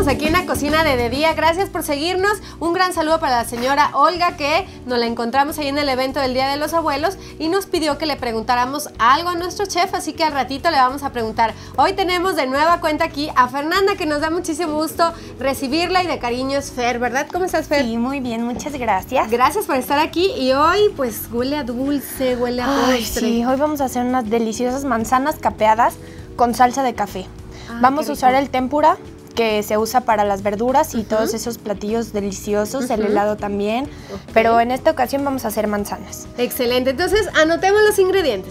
estamos aquí en la cocina de día. Gracias por seguirnos. Un gran saludo para la señora Olga, que nos la encontramos ahí en el evento del Día de los Abuelos y nos pidió que le preguntáramos algo a nuestro chef, así que al ratito le vamos a preguntar. Hoy tenemos de nueva cuenta aquí a Fernanda, que nos da muchísimo gusto recibirla, y de cariño es Fer, ¿verdad? ¿Cómo estás, Fer? Sí, muy bien, muchas gracias. Gracias por estar aquí, y hoy pues huele a dulce, huele a postre. Sí, hoy vamos a hacer unas deliciosas manzanas capeadas con salsa de café. Vamos a usar el tempura, que se usa para las verduras y todos esos platillos deliciosos, el helado también, pero en esta ocasión vamos a hacer manzanas. Excelente, entonces anotemos los ingredientes.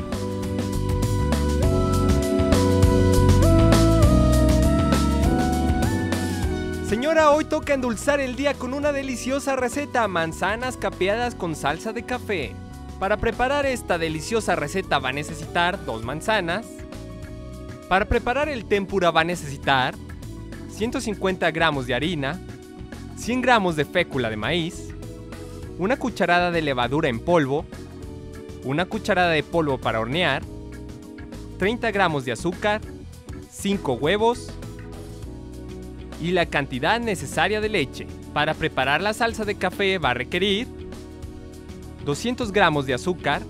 Señora, hoy toca endulzar el día con una deliciosa receta: manzanas capeadas con salsa de café. Para preparar esta deliciosa receta va a necesitar 2 manzanas. Para preparar el tempura va a necesitar 150 gramos de harina, 100 gramos de fécula de maíz, una cucharada de levadura en polvo, una cucharada de polvo para hornear, 30 gramos de azúcar, 5 huevos y la cantidad necesaria de leche. Para preparar la salsa de café va a requerir 200 gramos de azúcar,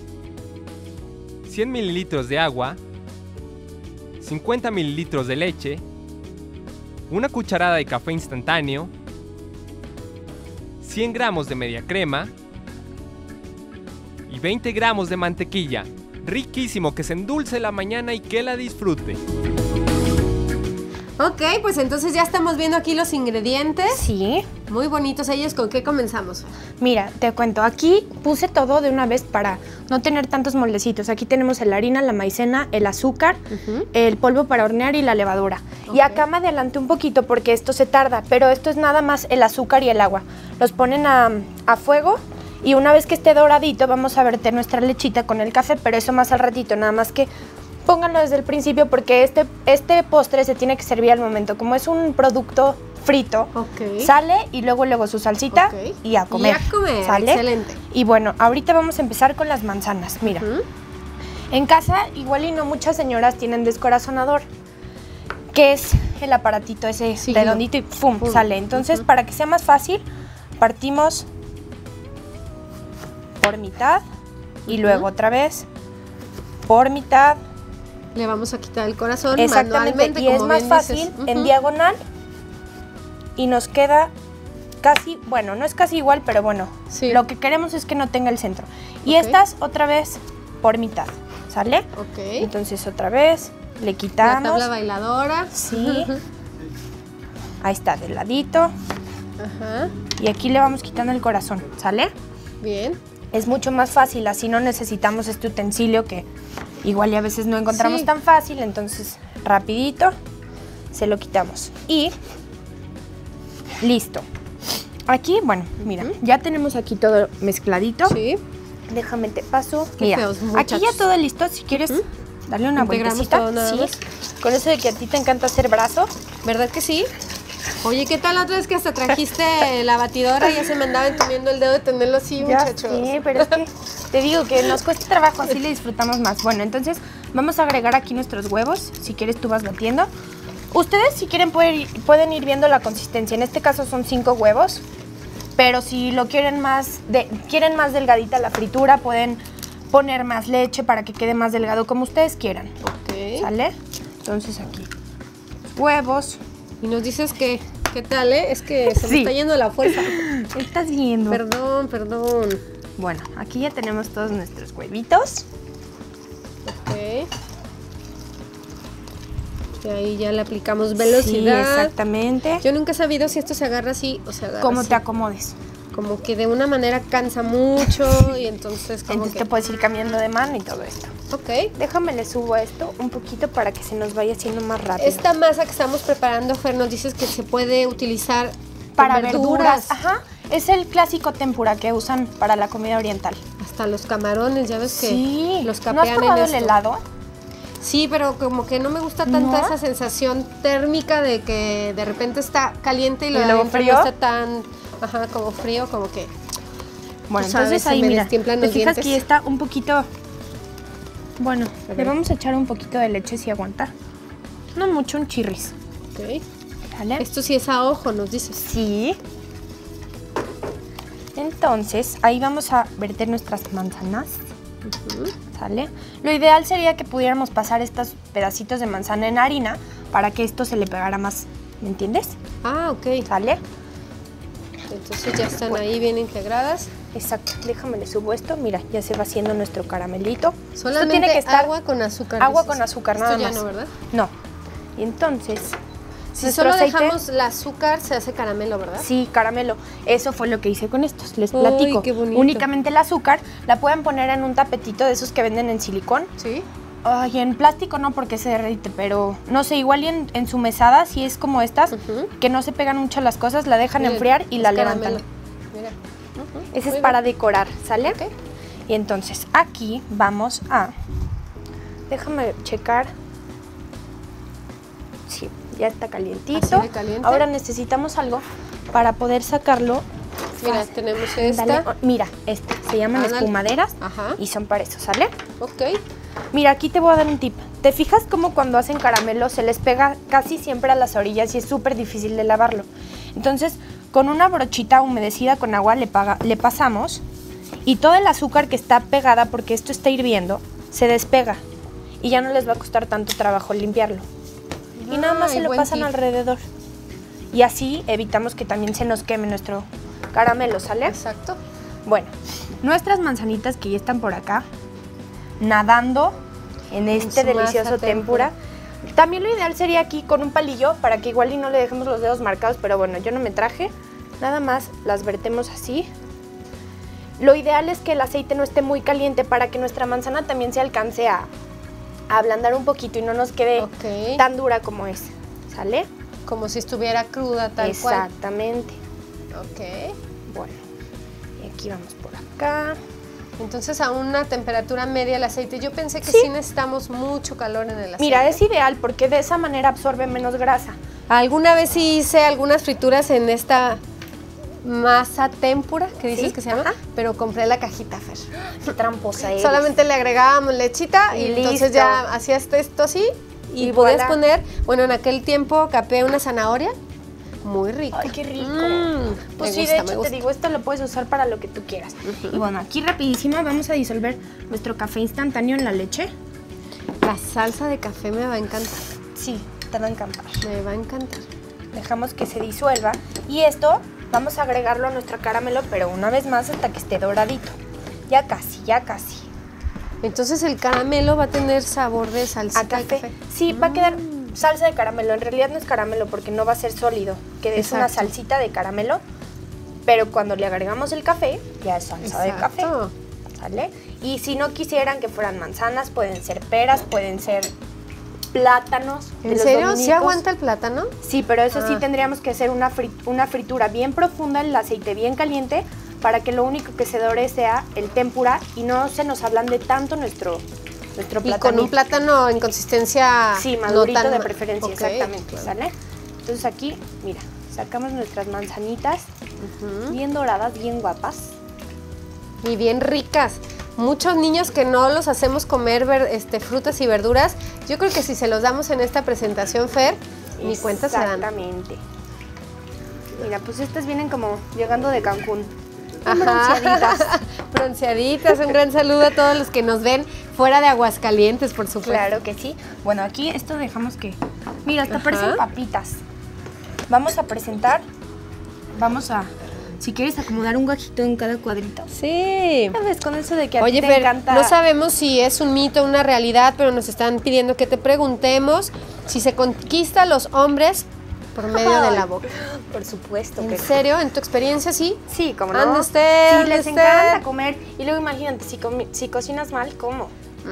100 mililitros de agua, 50 mililitros de leche, una cucharada de café instantáneo, 100 gramos de media crema y 20 gramos de mantequilla. Riquísimo, que se endulce la mañana y que la disfrute. Ok, pues entonces ya estamos viendo aquí los ingredientes. Sí. Muy bonitos ellos. ¿Con qué comenzamos? Mira, te cuento, aquí puse todo de una vez para no tener tantos moldecitos. Aquí tenemos la harina, la maicena, el azúcar, el polvo para hornear y la levadura. Y acá me adelanté un poquito porque esto se tarda, pero esto es nada más el azúcar y el agua. Los ponen a fuego y una vez que esté doradito vamos a verter nuestra lechita con el café, pero eso más al ratito, nada más que pónganlo desde el principio porque este postre se tiene que servir al momento. Como es un producto frito, sale y luego su salsita y a comer. Y a comer, ¿sale? Excelente. Y bueno, ahorita vamos a empezar con las manzanas. Mira, en casa igual y no muchas señoras tienen descorazonador, que es el aparatito ese redondito y ¡pum! Sale. Entonces, para que sea más fácil, partimos por mitad y luego otra vez por mitad. Le vamos a quitar el corazón. Exactamente, y es más fácil en diagonal y nos queda casi, bueno, no es casi igual, pero bueno, lo que queremos es que no tenga el centro. Y estas otra vez por mitad, ¿sale? Ok. Entonces otra vez le quitamos. La tabla bailadora. Sí. Ahí está, del ladito. Y aquí le vamos quitando el corazón, ¿sale? Bien. Es mucho más fácil, así no necesitamos este utensilio que igual y a veces no encontramos tan fácil, entonces rapidito se lo quitamos y listo. Aquí, bueno, mira, ya tenemos aquí todo mezcladito. Sí. Déjame te paso. Qué mira, feos, aquí ya todo listo, si quieres darle una vueltecita. Todo nada más. Con eso de que a ti te encanta hacer brazo. ¿Verdad que sí? Oye, ¿qué tal la otra vez que hasta trajiste la batidora y ya se me andaba entumiendo el dedo de tenerlo así, muchachos? Sí, pero es que te digo que nos cuesta trabajo, así le disfrutamos más. Bueno, entonces vamos a agregar aquí nuestros huevos. Si quieres tú vas batiendo. Ustedes si quieren pueden ir viendo la consistencia. En este caso son 5 huevos, pero si lo quieren más delgadita la fritura, pueden poner más leche para que quede más delgado, como ustedes quieran. ¿Sale? Entonces aquí huevos. Y nos dices que, ¿qué tal, Es que se me está yendo la fuerza. Estás viendo. Perdón. Bueno, aquí ya tenemos todos nuestros huevitos. Y ahí ya le aplicamos velocidad. Sí, exactamente. Yo nunca he sabido si esto se agarra así o se agarra como así. te acomodes. Como que de una manera cansa mucho y entonces te puedes ir cambiando de mano y todo esto. Déjame le subo esto un poquito para que se nos vaya haciendo más rápido. Esta masa que estamos preparando, Fer, nos dices que se puede utilizar para verduras. Ajá, es el clásico tempura que usan para la comida oriental. Hasta los camarones, ya ves que los capean. ¿No has probado el helado? Sí, pero como que no me gusta tanto esa sensación térmica de que de repente está caliente y luego frío. No está tan, como frío, como que... Bueno, entonces ahí mira, te fijas que está un poquito... Bueno, le vamos a echar un poquito de leche si aguanta. No mucho, un chirris. ¿Sale? Esto sí es a ojo, nos dices. Sí. Entonces, ahí vamos a verter nuestras manzanas. ¿Sale? Lo ideal sería que pudiéramos pasar estos pedacitos de manzana en harina para que esto se le pegara más, ¿me entiendes? Ah, ok. ¿Sale? Entonces ya están ahí bien integradas. Exacto. Déjame le subo esto. Mira, ya se va haciendo nuestro caramelito. Solamente esto tiene que estar agua con azúcar. agua dices. con azúcar, Esto nada ya más. no, ¿verdad? No. Y entonces, Si nuestro solo aceite- dejamos el azúcar, se hace caramelo, ¿verdad? Sí, caramelo. Eso fue lo que hice con estos. Les Uy, platico. qué bonito. Únicamente el azúcar la pueden poner en un tapetito de esos que venden en silicón. Sí. Ay, en plástico no porque se derrite, pero no sé, igual y en su mesada, si es como estas, Ujú. que no se pegan mucho las cosas, la dejan Miren, enfriar y la es levantan. caramelo. Mira. Ujú. Ese es Muy para bien. decorar, ¿sale? Ok. Y entonces aquí vamos a... Déjame checar. Sí, ya está calientito. Así de caliente. Ahora necesitamos algo para poder sacarlo. Mira, fácil. tenemos Dale, esta. mira, esta. Se llaman Ándale. espumaderas Ajá. y son para eso, ¿sale? Ok. Mira, aquí te voy a dar un tip. ¿Te fijas cómo cuando hacen caramelo se les pega casi siempre a las orillas y es súper difícil de lavarlo? Entonces, con una brochita humedecida con agua le pasamos y todo el azúcar que está pegada, porque esto está hirviendo, se despega y ya no les va a costar tanto trabajo limpiarlo. Y nada más Ay, se lo buen pasan tip. alrededor. Y así evitamos que también se nos queme nuestro caramelo, ¿sale? Exacto. Bueno, nuestras manzanitas que ya están por acá, nadando en este su masa delicioso tempura. También lo ideal sería aquí con un palillo para que igual y no le dejemos los dedos marcados, pero bueno, yo no me traje. Nada más las vertemos así. Lo ideal es que el aceite no esté muy caliente para que nuestra manzana también se alcance a ablandar un poquito y no nos quede Ok. tan dura como es, ¿sale? Como si estuviera cruda, tal cual. Exactamente. Ok. Bueno, y aquí vamos por acá. Entonces a una temperatura media el aceite. Yo pensé que Sí. sí necesitamos mucho calor en el aceite. Mira, es ideal porque de esa manera absorbe menos grasa. Alguna vez sí hice algunas frituras en esta masa tempura, que dices Sí, que se llama, ajá. pero compré la cajita, Fer. Qué tramposa eres. Solamente le agregábamos lechita y Y entonces listo. ya hacías esto así y Y podías voilà. poner, bueno, en aquel tiempo capé una zanahoria, muy rica. Ay, qué rico. me Pues sí, gusta, de me hecho gusta. te digo, esto lo puedes usar para lo que tú quieras. Y bueno, aquí rapidísimo vamos a disolver nuestro café instantáneo en la leche. La salsa de café me va a encantar, Sí, te va a encantar. me va a encantar. Dejamos que se disuelva y esto vamos a agregarlo a nuestro caramelo, pero una vez más hasta que esté doradito. Ya casi, ya casi. Entonces el caramelo va a tener sabor de salsa A café. Sí, va a quedar salsa de caramelo. En realidad no es caramelo porque no va a ser sólido, que es una Exacto. salsita de caramelo, pero cuando le agregamos el café, ya es salsa de café. Exacto. ¿Sale? Y si no quisieran que fueran manzanas, pueden ser peras, pueden ser plátanos. de ¿En los serio? ¿Sí dominitos. aguanta el plátano? Sí, pero eso sí Ah. tendríamos que hacer una fritura bien profunda, el aceite bien caliente, para que lo único que se dore sea el tempura y no se nos ablande tanto nuestro Y platanito. con un plátano en consistencia Sí, madurito no tan de ma- preferencia, Ok, exactamente, claro. ¿sale? Entonces aquí, mira, sacamos nuestras manzanitas Ujú. bien doradas, bien guapas. Y bien ricas. Muchos niños que no los hacemos comer frutas y verduras, yo creo que si se los damos en esta presentación, Fer, ni cuenta se dan. Exactamente. Mira, pues estas vienen como llegando de Cancún. Bien Ajá. bronceaditas. Bronceaditas. Un gran saludo a todos los que nos ven fuera de Aguascalientes, por supuesto. Claro que sí. Bueno, aquí esto dejamos que... Mira, hasta Ajá. parecen papitas. Vamos a presentar... Vamos a... Si quieres acomodar un gajito en cada cuadrito. Sí. ¿Sabes? Con eso de que a Oye, ti te Fer, encanta... no sabemos si es un mito o una realidad, pero nos están pidiendo que te preguntemos si se conquista a los hombres por medio de la Ay, boca. Por supuesto que ¿En serio? ¿En tu experiencia sí? Sí, como no. Ande usted, Sí, ande les usted. encanta comer. Y luego imagínate, si cocinas mal, ¿cómo?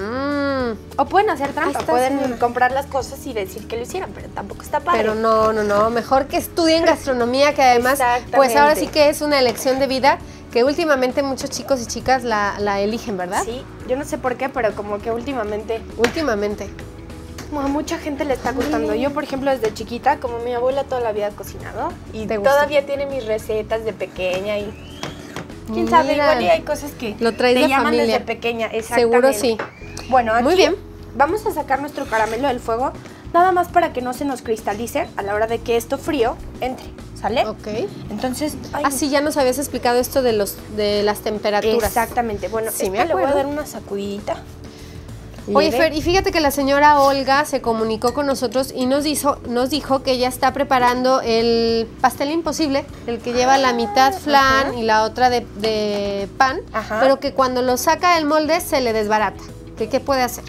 O pueden hacer Ahí trampa, está, pueden señora. comprar las cosas y decir que lo hicieron, pero tampoco está padre. Pero no, mejor que estudien gastronomía, que además, pues ahora sí que es una elección de vida que últimamente muchos chicos y chicas la eligen, ¿verdad? Sí, yo no sé por qué, pero como que últimamente Últimamente. como a mucha gente le está gustando. Yo, por ejemplo, desde chiquita, como mi abuela toda la vida ha cocinado y ¿Te gusta? todavía tiene mis recetas de pequeña y quién sabe, Mira. igual y hay cosas que Lo traes te de llaman familia. desde pequeña, exactamente. Seguro sí. Bueno, aquí Muy bien. vamos a sacar nuestro caramelo del fuego. nada más para que no se nos cristalice a la hora de que esto frío entre, ¿sale? Ok. Entonces, Sí, ya nos habías explicado esto de las temperaturas. exactamente. Bueno, Sí, me le voy a acuerdo. dar una sacudidita. Oye, leve. Fer, y fíjate que la señora Olga se comunicó con nosotros y nos dijo que ella está preparando el pastel imposible, el que lleva la mitad flan y la otra de pan, Ajá. pero que cuando lo saca del molde se le desbarata. ¿Qué puede hacer?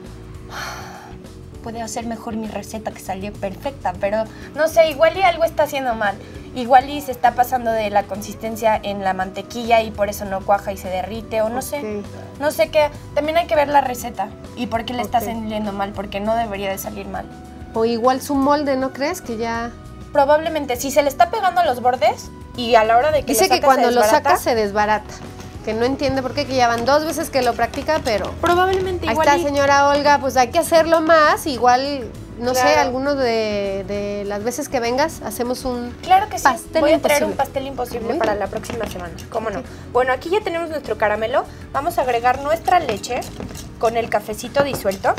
Puede hacer mejor mi receta que salió perfecta, pero no sé, igual y algo está haciendo mal. Igual y se está pasando de la consistencia en la mantequilla y por eso no cuaja y se derrite, o no sé. No sé qué. También hay que ver la receta y por qué le está saliendo mal, porque no debería de salir mal. O igual su molde, ¿no crees? Que ya... Probablemente, si se le está pegando a los bordes y a la hora de que Dice lo que saca, cuando se lo desbarata, saca se desbarata. Que no entiende por qué, que ya van 2 veces que lo practica, pero... probablemente Ahí igual está, y- señora Olga, pues hay que hacerlo más. Igual, no sé, Claro. alguno de las veces que vengas, hacemos un Claro que sí. pastel Voy a traer un imposible. pastel imposible Muy para bien. la próxima semana. ¿Cómo no? Bueno, aquí ya tenemos nuestro caramelo. Vamos a agregar nuestra leche con el cafecito disuelto.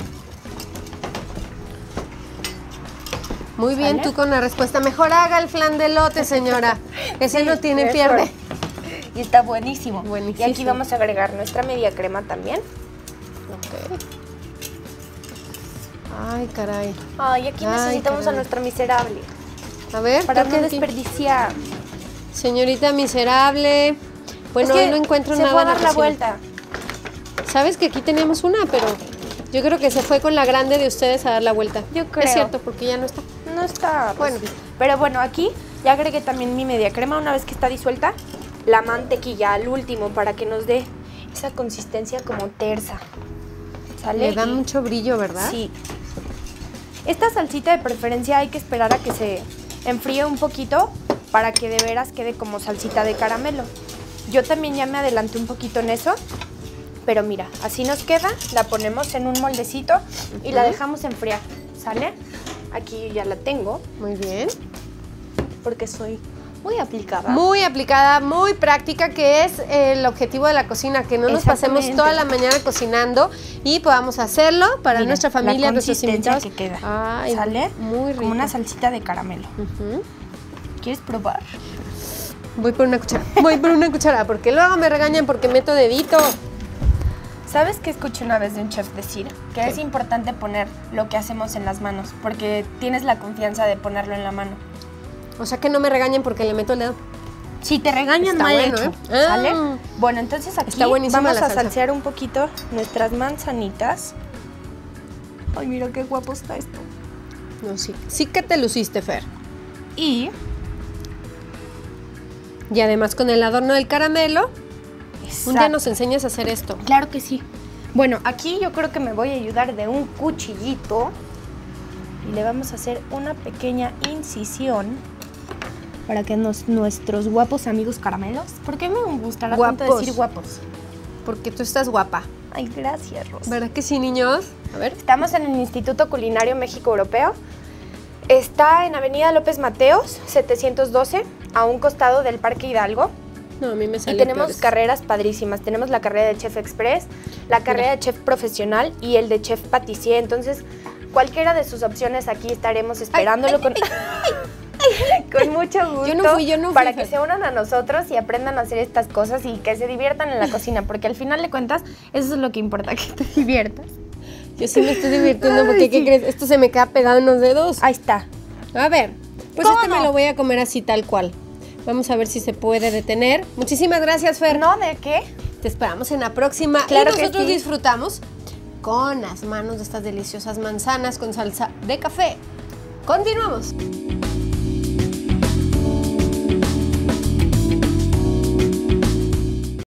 Muy bien, ¿Sale? tú con la respuesta. Mejor haga el flan de lote, señora. Ese Sí, no tiene mejor. pierde. Y está buenísimo. Buenísimo. Y aquí vamos a agregar nuestra media crema también. Ok. Ay, caray. Ay, aquí Ay, necesitamos a caray. nuestra miserable. A ver, Para toque no aquí. desperdiciar. Señorita miserable. Bueno, Es que hoy no encuentro se nada fue a en la dar la cocina. vuelta. Sabes que aquí teníamos una, pero yo creo que se fue con la grande de ustedes a dar la vuelta. Yo creo. Es cierto, porque ya no está. No está. Bueno. Bueno, pero bueno, aquí ya agregué también mi media crema una vez que está disuelta. La mantequilla al último para que nos dé esa consistencia como tersa. ¿Sale? Le da Y- mucho brillo, ¿verdad? Sí. Esta salsita de preferencia hay que esperar a que se enfríe un poquito para que de veras quede como salsita de caramelo. Yo también ya me adelanté un poquito en eso, pero mira, así nos queda. La ponemos en un moldecito y la dejamos enfriar, ¿sale? Aquí ya la tengo Muy bien. porque soy muy aplicada. Muy aplicada, muy práctica, que es el objetivo de la cocina, que no nos pasemos Exactamente. toda la mañana cocinando y podamos hacerlo para Mira, nuestra familia, la nuestros consistencia invitados. que queda. Ay, ¿Sale? muy rico. Como una salsita de caramelo. Ujú. ¿Quieres probar? Voy por una cuchara. Voy por una cuchara, porque luego me regañan porque meto dedito. ¿Sabes qué escuché una vez de un chef decir? Que ¿Qué? es importante poner lo que hacemos en las manos, porque tienes la confianza de ponerlo en la mano. O sea que no me regañen porque le meto el dedo. Si te regañan, Está mal bueno, hecho, ¿eh? ¿sale? Ah. Bueno, entonces aquí Está buenísima vamos la a salsa. salsear un poquito nuestras manzanitas. Ay, mira qué guapo está esto. No, sí. Sí que te luciste, Fer. Y Y además con el adorno del caramelo, un día Exacto. nos enseñas a hacer esto. Claro que sí. Bueno, aquí yo creo que me voy a ayudar de un cuchillito y le vamos a hacer una pequeña incisión para que nuestros guapos amigos caramelos, ¿por qué me gustará tanto Guapos. decir guapos? Porque tú estás guapa. Ay, gracias, Rosa. ¿Verdad que sí, niños? A ver. Estamos en el Instituto Culinario México Europeo. Está en Avenida López Mateos, 712, a un costado del Parque Hidalgo. No, a mí me Y salió tenemos peores. carreras padrísimas. Tenemos la carrera de Chef Express, la carrera de Chef Profesional y el de Chef Patissier. Entonces, cualquiera de sus opciones aquí estaremos esperándolo con mucho gusto. Yo no fui, para Fer. que se unan a nosotros y aprendan a hacer estas cosas y que se diviertan en la cocina, porque al final de cuentas, eso es lo que importa, que te diviertas. Yo sí me estoy divirtiendo porque, Ay, ¿qué sí. crees? Esto se me queda pegado en los dedos. Ahí está. A ver, pues ¿Cómo este me no? lo voy a comer así tal cual. Vamos a ver si se puede detener. Muchísimas gracias, Fer. ¿No? ¿De qué? Te esperamos en la próxima. Claro y que nosotros sí. disfrutamos con las manos de estas deliciosas manzanas con salsa de café. Continuamos.